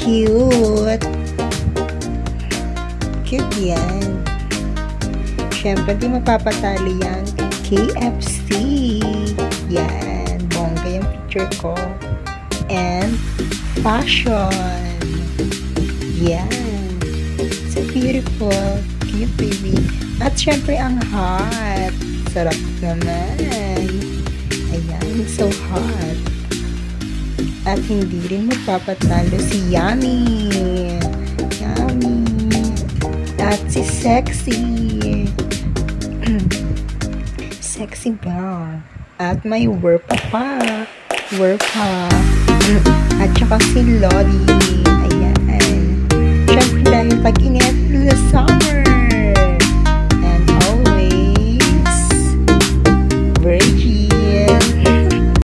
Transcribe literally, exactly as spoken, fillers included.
Cute! Cute yan. Siyempre, di mapapatalo yan. K F C. Yan. Bongga yung picture ko. And fashion. Yan. So beautiful. Cute, baby. At syempre, ang hot. Sarap naman. Ayan. So hot. At hindi rin magpapatalo si Yummy. Yummy. At si Sexy. Sexy ba? At may Werpa pa. Werpa. At saka si Lodi. Ayan. Siyempre dahil pag-init, lasama.